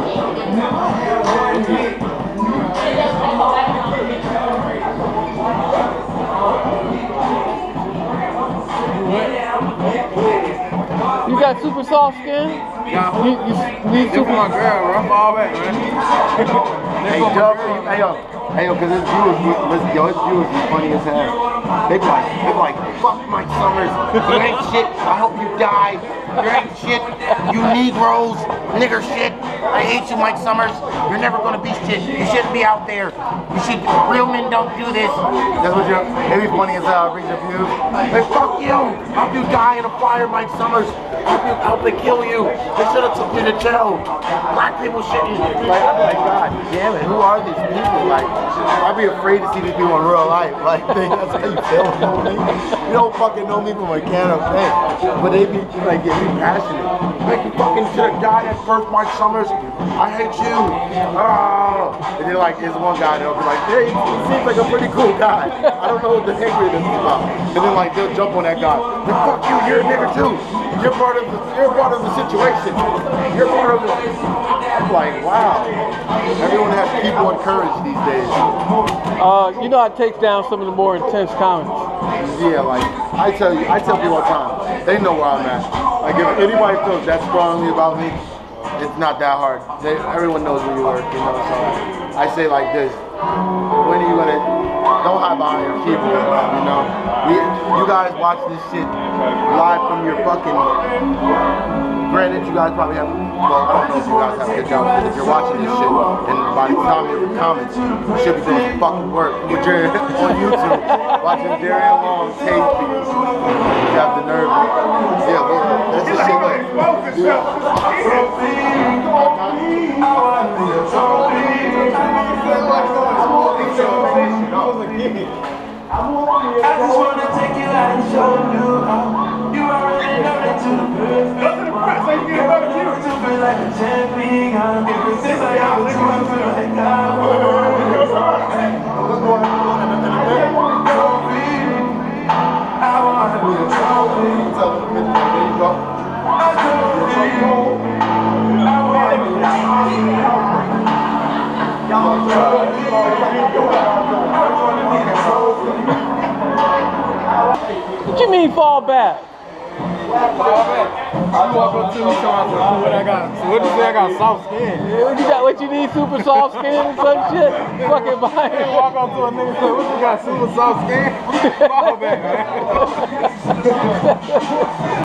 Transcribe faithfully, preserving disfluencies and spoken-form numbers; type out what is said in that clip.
You got super soft skin? Yeah. You, you need super. My girl, bro. I'm all back, man. Hey, Dub, hey, yo, hey, yo, because his viewers, listen, yo, his viewers is funny as hell. They be like, they be like, fuck Mike Summers, you ain't shit, I hope you die, you ain't shit, you Negroes, nigger shit, I hate you Mike Summers, you're never gonna be shit, you shouldn't be out there, you should, real men don't do this. That's what you're, they be funny as hell, brings your views. Like, fuck you, I hope you die in a fire, Mike Summers, I hope, you, I hope they kill you, they should have took you to jail, black people shouldn't. Like, I'm like, God damn it, who are these people? Like, I'd be afraid to see these people in real life. Like, they, that's how you feel, you know me? You don't fucking know me from a can of paint. But they be, like, get me passionate. Like, you fucking should have died at first, Mike Summers. I hate you. Oh. And then, like, there's one guy that'll be like, hey, he seems like a pretty cool guy. I don't know what the angriness is about. And then, like, they'll jump on that guy. Like, fuck you, you're a nigger too. You're part of the, you're part of the situation. You're part of the, I'm like, wow. Everyone has people encouraged these days. Uh, you know, I take down some of the more intense comments. Yeah, like I tell you, I tell people all the time. They know where I'm at. Like if anybody feels that strongly about me, it's not that hard. They, everyone knows where you work, you know. So I say like this: when are you gonna? Don't hide behind your keyboard, you know. We, you guys watch this shit live from your fucking. Granted, you guys probably have, well, I don't know if you guys have a good job, but if you're watching this shit, and by the time you're in comments, you should be doing some fucking work. But you're on YouTube, watching Darian Long tape these. You have the nerve. Yeah, look, that's the shit like, yeah. I just wanna take you out and show you how you already know that to the first. Go to the press, I can get about you. To feel like a champion. Since I got with you, I feel like I wanna be a trophy. A trophy. I wanna be a What you mean fall back? Fall back. I walk up to me talking about what I got. So what do you say I got soft skin? Yeah, what you got? What you need? Super soft skin and some shit? Fucking behind. You walk up to a nigga and say, what you got? Super soft skin? Fall back, man.